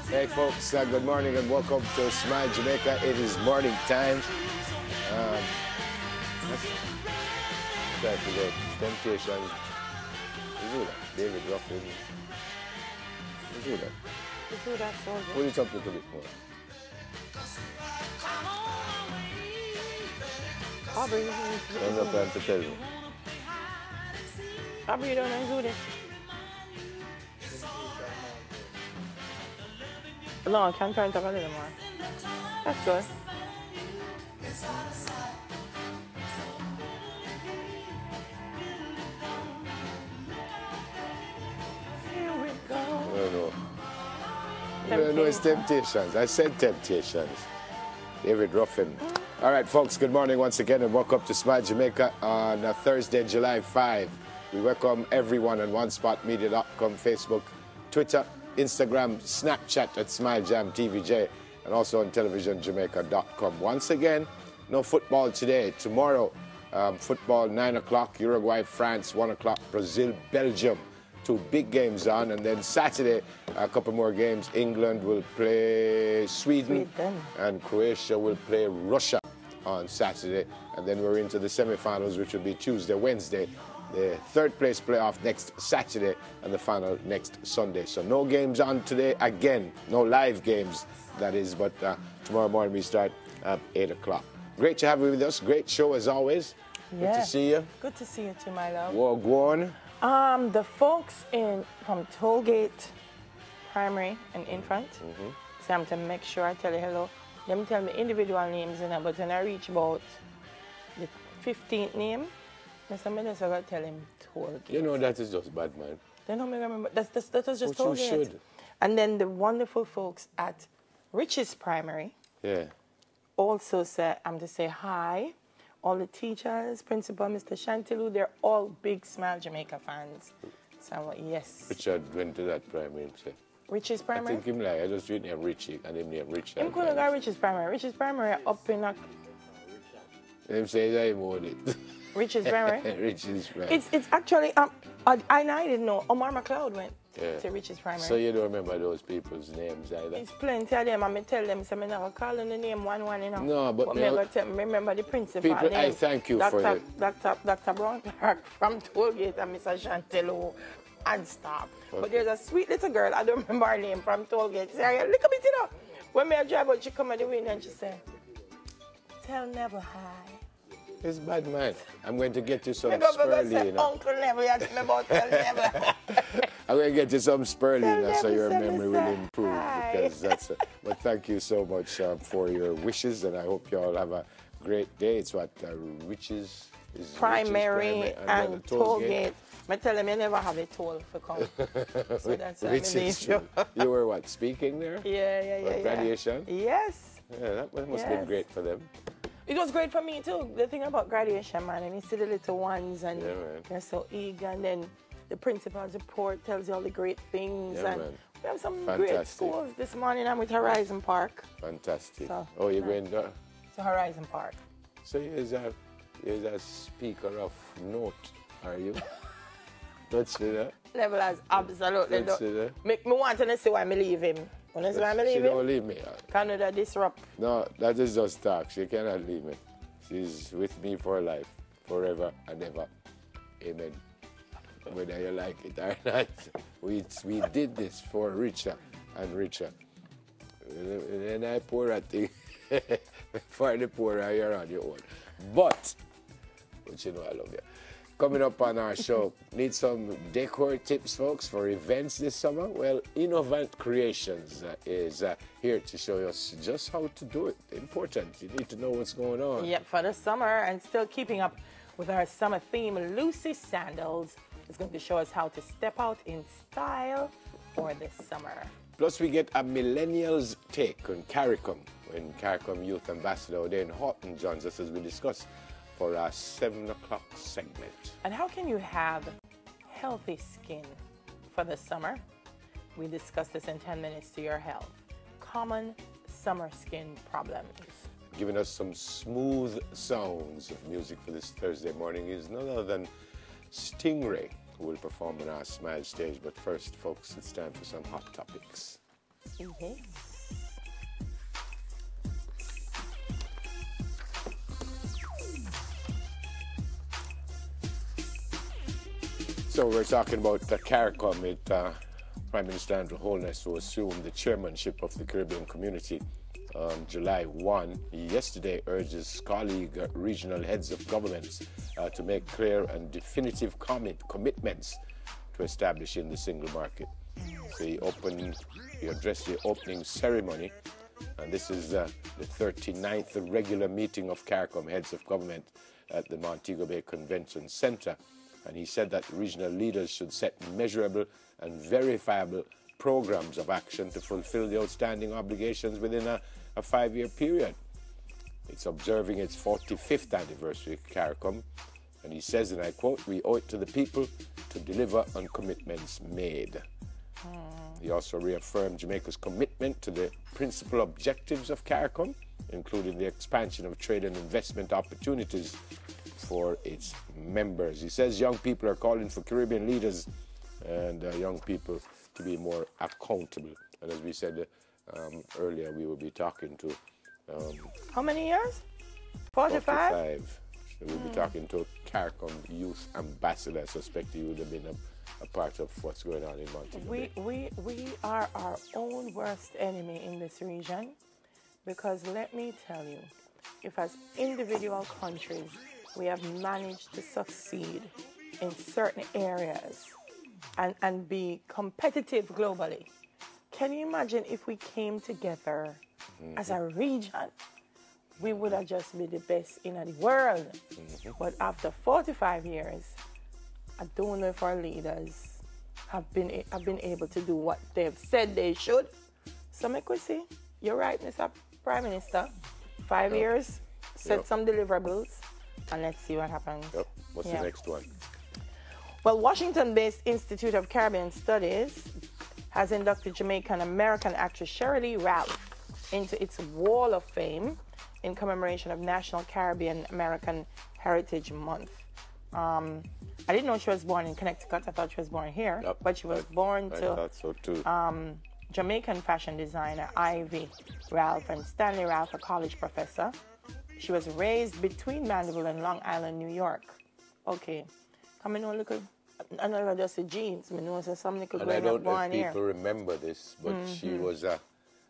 Hey folks, good morning and welcome to Smile Jamaica. It is morning time. Let's try to get Temptations. Let's do that. David Ruffin. Let's do that. Let's do that, soldier. Pull it up a little bit more. Aubrey, There's no time to tell you. Aubrey, you don't know how to do this. No, I can't turn it up a little more. That's good. Here we go. No, it's Temptations. I said Temptations. David Ruffin. All right, folks, good morning once again and welcome to Smile Jamaica on Thursday, July 5. We welcome everyone on OneSpotMedia.com, Facebook, Twitter, Instagram, Snapchat at SmileJam TVJ, and also on TelevisionJamaica.com. Once again, no football today. Tomorrow, football 9 o'clock, Uruguay, France, 1 o'clock, Brazil, Belgium. Two big games on, and then Saturday, a couple more games. England will play Sweden, and Croatia will play Russia on Saturday. And then we're into the semifinals, which will be Tuesday, Wednesday. The third place playoff next Saturday and the final next Sunday. So no games on today again, no live games that is, but tomorrow morning we start at 8 o'clock. Great to have you with us, great show as always. Yeah. Good to see you. Good to see you too, my love. Well, go on. The folks from Tollgate Primary and in front, so I'm to make sure I tell you hello. Them tell me individual names, but when I reach about the 15th name, somebody else I got to tell him Tollgate. You know that is just bad, man. They don't make me remember. That was just But you Tollgate. should. And then the wonderful folks at Rich's Primary also said, I'm to say hi. All the teachers, principal, Mr. Shantilu, they're all big Smile Jamaica fans. So I'm like, yes. Richard went to that primary himself. Rich's Primary? I think him like, I just read him Richie, and him name Richard. Him couldn't go Rich's Primary. Rich's Primary up in a... Him says I own it. Rich's Primary? Rich's Primary. It's actually, I didn't know, Omar McLeod went to Rich's Primary. So you don't remember those people's names either? It's plenty of them, and I tell them, so I never call them the name one, you know. No, but remember the principal people, name. I thank you for it. Dr. Brown Clark from Tollgate and Mr. Chantello and staff. Okay. But there's a sweet little girl, I don't remember her name, from Tollgate. Say, look at me, you know. When I drive out, she come at the window and she said, tell Neville hi. It's bad, man. I'm going to get you some Spurley, Spurley, you know. Uncle Neville, you asked me about tell Neville. I'm going to get you some Spurley, you know, so your Neville, memory will improve. Because that's it. But thank you so much for your wishes, and I hope you all have a great day. It's what Rich's Primary and Tollgate. I tell them you never have a toll for come. So that's what I believe you. You were what, speaking there? Yeah. Graduation? Yes. Yeah, that must have been great for them. It was great for me too. The thing about graduation, man, and you see the little ones and they're so eager, and then the principal's report tells you all the great things. Yeah, and man. we have some great schools. This morning I'm with Horizon Park. Fantastic. So, oh, you're going there? To Horizon Park. So you're a speaker of note, are you? Don't you that? Level as absolutely don't. Make me want to see why I leave him. When why I leave him? She don't leave me. Canada disrupt. No, that is just talk. She cannot leave me. She's with me for life, forever and ever. Amen. Whether you like it or not, we did this for richer and richer. And I pour a thing for the poor, you're on your own. But you know I love you. Coming up on our show, need some decor tips, folks, for events this summer? Well, Innovant Creations is here to show us just how to do it. Important. You need to know what's going on. Yep, for the summer, and still keeping up with our summer theme, Lucy Sandals is going to show us how to step out in style for this summer. Plus, we get a millennials take on CARICOM, when CARICOM Youth Ambassador there in Horton joins us as we discuss for our 7 o'clock segment. And how can you have healthy skin for the summer? We discuss this in 10 minutes to your health. Common summer skin problems. Giving us some smooth sounds of music for this Thursday morning is none other than Stingray, who will perform on our Smile stage. But first, folks, it's time for some hot topics. Yes. So we're talking about the CARICOM. Prime Minister Andrew Holness, who assumed the chairmanship of the Caribbean Community on July 1, yesterday urges colleague regional heads of governments to make clear and definitive commitments to establishing the single market. So he addressed the opening ceremony, and this is the 39th regular meeting of CARICOM heads of government at the Montego Bay Convention Center. And he said that regional leaders should set measurable and verifiable programs of action to fulfill the outstanding obligations within a 5-year period. It's observing its 45th anniversary, CARICOM, and he says, and I quote, "We owe it to the people to deliver on commitments made." He also reaffirmed Jamaica's commitment to the principal objectives of CARICOM, including the expansion of trade and investment opportunities for its members. He says young people are calling for Caribbean leaders and young people to be more accountable. And as we said earlier, we will be talking to... how many years? 45? 45. So we'll be talking to a CARICOM youth ambassador. I suspect he would have been a part of what's going on in Montego Bay. We are our own worst enemy in this region, because let me tell you, if as individual countries we have managed to succeed in certain areas and be competitive globally, can you imagine if we came together as a region? We would have just been the best in the world. But after 45 years, I don't know if our leaders have been able to do what they've said they should. So I could say, you're right, Mr. Prime Minister. 5 years, set some deliverables, and let's see what happens. What's the next one? Well, Washington-based Institute of Caribbean Studies has inducted Jamaican American actress Shirley Lee Ralph into its Wall of Fame in commemoration of National Caribbean American Heritage Month. I didn't know she was born in Connecticut. I thought she was born here, but she was born to... I thought so too. Jamaican fashion designer Ivy Ralph and Stanley Ralph, a college professor. She was raised between Mandeville and Long Island, New York. Okay, come in, look at another just the jeans. I know some little and I don't know if people remember this, but she was a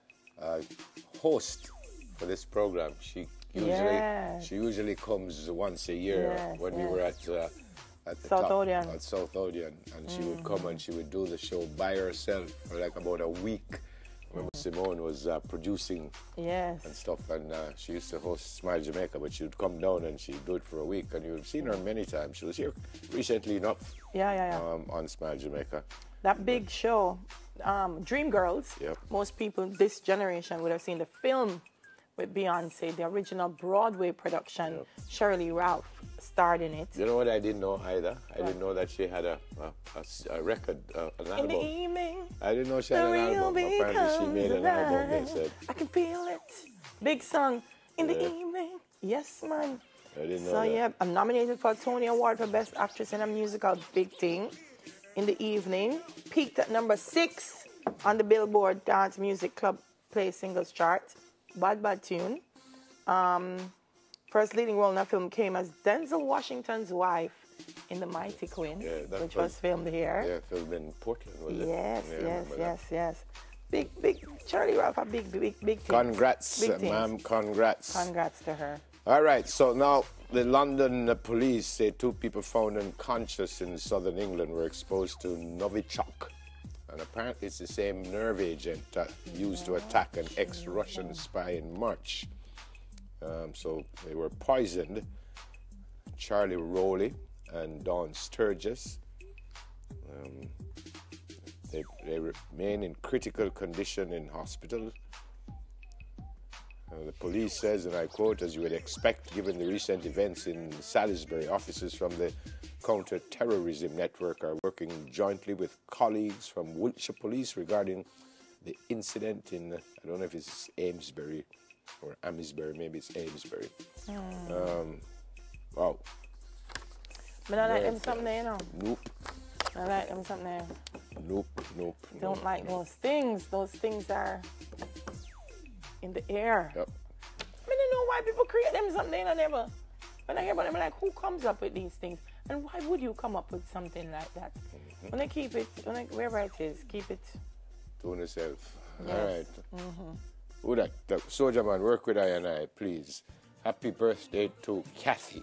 host for this program. She usually comes once a year when we were at the South Odeon. At South Odeon, and she would come and she would do the show by herself for like about a week. Remember Simone was producing and stuff, and she used to host Smile Jamaica, but she would come down and she'd do it for a week, and you've seen her many times. She was here recently enough on Smile Jamaica. That big show, Dreamgirls, most people this generation would have seen the film with Beyonce, the original Broadway production. Shirley Lee Ralph starred in it. You know what I didn't know either? I didn't know that she had a record, an album. In the evening, I didn't know she had an album. Apparently she made an album, they said. I can feel it. Big song. In the evening. Yes, man. I didn't know that. Yeah, I'm nominated for a Tony Award for Best Actress in a Musical. Big thing. In the evening. Peaked at number 6 on the Billboard Dance Music Club Play Singles chart. Bad tune. First leading role in that film came as Denzel Washington's wife in The Mighty Quinn, which was filmed here. Yeah, filmed in Portland, was it? Yes. Big, Shirley Ralph, a big thing. Congrats, ma'am, congrats. Congrats to her. All right, so now the London police say 2 people found unconscious in southern England were exposed to Novichok. And apparently it's the same nerve agent used to attack an ex-Russian spy in March. So they were poisoned. Charlie Rowley and Dawn Sturgis. They remain in critical condition in hospital. The police says, and I quote, "As you would expect, given the recent events in Salisbury, officers from the Counter-Terrorism Network are working jointly with colleagues from Wiltshire Police regarding the incident in, I don't know if it's Amesbury or Amesbury, maybe it's Amesbury." Wow. But I like them something there, you know. Nope. I like them something there. Nope, nope. Don't like those things. Those things are in the air. Yep. I don't know why people create them something I never. When I hear about them, I'm like, who comes up with these things? And why would you come up with something like that? When I keep it, wherever it is, keep it to yourself. Yes. All right. Who that? The soldier man, work with I and I, please. Happy birthday to Kathy.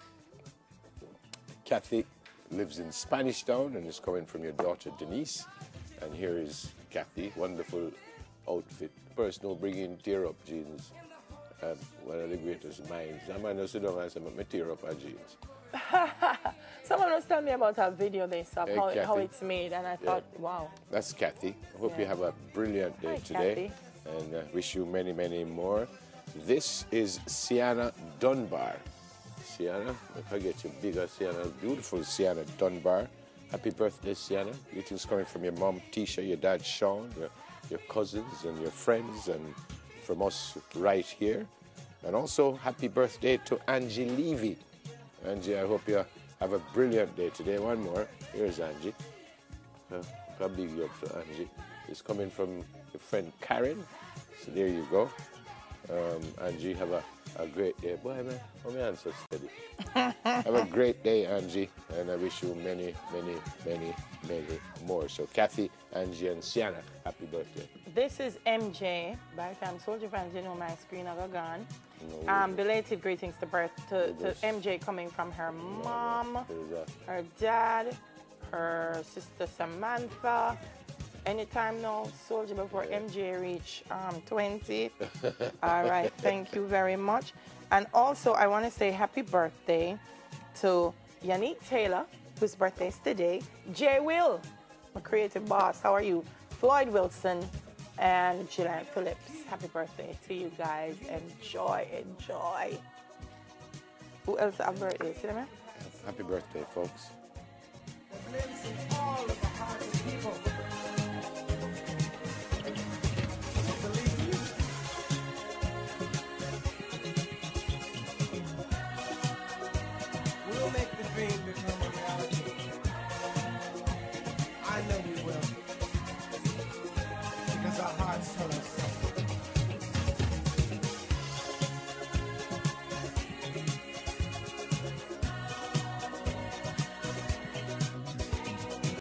Kathy lives in Spanish Town and is coming from your daughter Denise. And here is Kathy, wonderful outfit. Personal bringing tear up jeans. One of the greatest minds. I might not sit down and say, "Me tear up our jeans." Someone was telling me about a video they saw, Hey, how it's made, and I thought, wow. That's Kathy. I hope you have a brilliant day Hi, today. Kathy. And wish you many, many more. This is Sienna Dunbar. Sienna, if I get you bigger, Sienna, beautiful Sienna Dunbar. Happy birthday, Sienna. Greetings coming from your mom, Tisha, your dad, Sean, your cousins and your friends, and from us right here. And also, happy birthday to Angie Levy. Angie, I hope you have a brilliant day today. One more. Here's Angie. How big you up to Angie? It's coming from your friend Karen. So there you go. Angie, have a great day. Boy, man, my answer steady. Have a great day, Angie, and I wish you many, many, many, many more. So, Kathy, Angie, and Sienna, happy birthday. This is MJ. By the time Soldier fans, you know my screen are gone. Belated greetings to MJ coming from her mom, her dad, her sister Samantha. Anytime now, Soldier, before MJ reach 20. All right, thank you very much. And also, I want to say happy birthday to Yannick Taylor, whose birthday is today. Jay Will, my creative boss, how are you? Floyd Wilson and Gillian Phillips. Happy birthday to you guys. Enjoy, enjoy. Who else have birthday? See them? Happy birthday, folks.